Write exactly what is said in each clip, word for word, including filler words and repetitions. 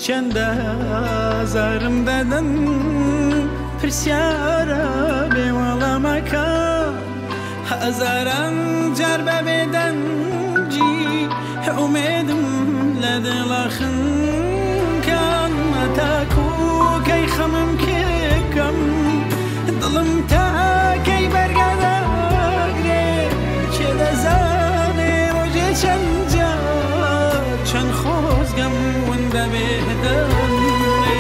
چند زارم دادن پرسیارە بێوەڵامەکە هەزاران جار بە بێدەنجی ئومێدم لە دڵە خنکان تاکو کەی خەمم کێکەم دڵم تاکەی بەرگەدەگرێ چێ دەزانێ ڕۆژێ چەند جار چەند خۆزگەم ون بە بێدەنێ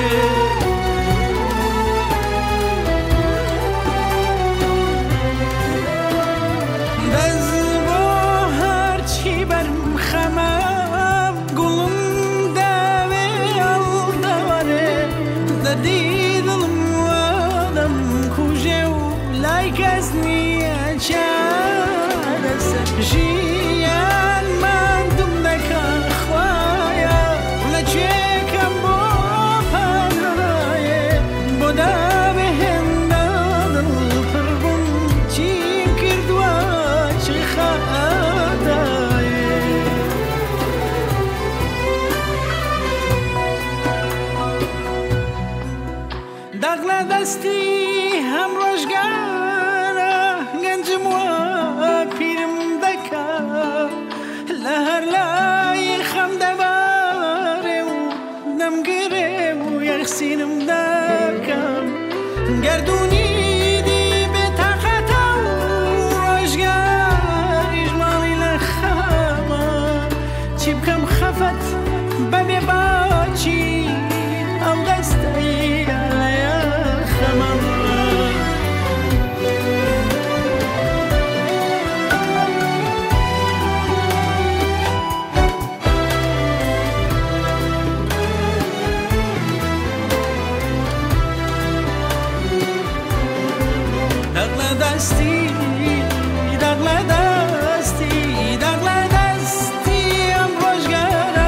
دەز بۆ هەرچی بەرم خەمەم گوڵم داوێ هەڵدەوەرێ دەردی دڵم وەدەم کوژێ و لای کەس نییە چارەسەر ژیان ماندوم دەکە خوایە لەکوێکەم بۆ پەنایێ بۆ دابێهێندا دڵ پڕ بووم چیم کردووە چی خەتایێ دەغ لە دەستی هەم ڕۆژگارە گەنجم وە پیرم دەکا لە هەر لای خەم دەبارێ و دەمگرێ و یەخسینم دەکەم گەردوونی دی بێتاقەتە و ڕۆژگاریش ماڵی لە خەمە چی بکەم خەفەت بەبێ باچی ئەم دەستەیە لە خەمە دەغ لە دەستی دەغ لە دەستی دەغ لە دەستی ئەم ڕۆژگارە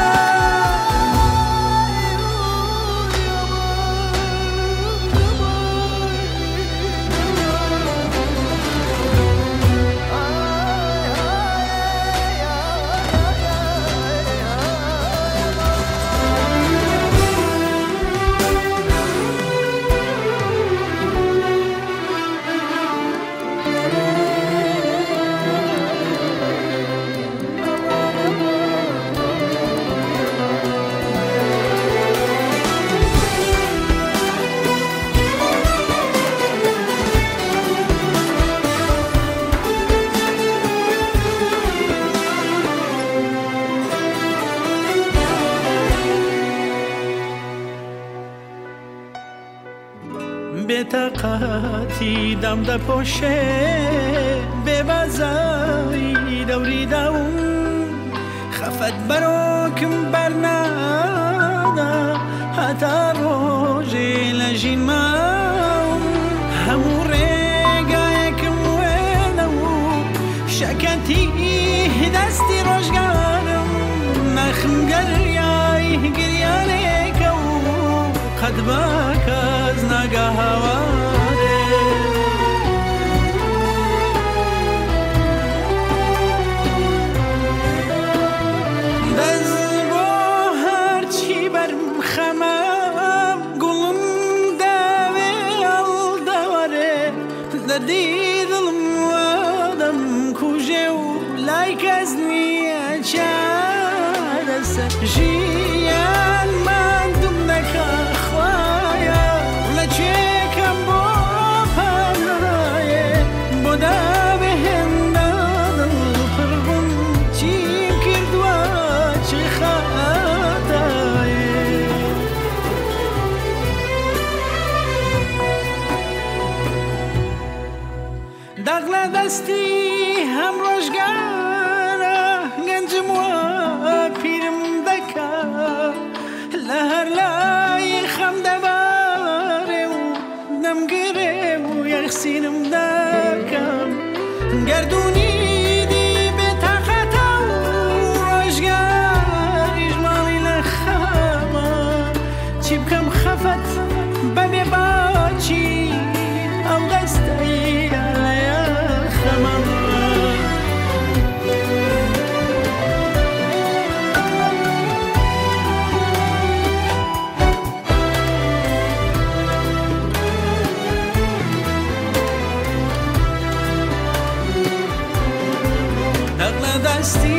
بێتاقەتی دام دەپۆشێ بێبازایی دەوری داوم خەفەت بەرۆکم بەرنادا هەتا ڕۆژێ لە ژین ماوم هەموو ڕێگایەکم وێنە و شەکەتی دەستی ڕۆژگارم نەخم گەریای گریانێکە و قەت بە کەس ناگە هاوارێ دەز بۆ هەرچی بەرم خەمەم گوڵم داوێ هەڵدەوەرێ دەردی دڵم وەدەم کوژێ و لای کەس نییە چارەسەر ژیان ماندوم دەکە خوایە لەکوێکەم بۆ پەنایێ بۆ دابێهێندا دڵ پڕ بووم چیم کردووە چی خەتایێ دەغ لە دەستی هەم ڕۆژگارە گەنجم وە پیرم دەکا لە هەر لای خەم دەبارێ و دەمگرێ و یەخسینم دەکەم گەردوونی دی بێتاقەتە و ڕۆژگاریش ماڵی لە خەمە چی بکەم خەفەت بەبێ باچی ئەم دەستەیە لە خەمە هستی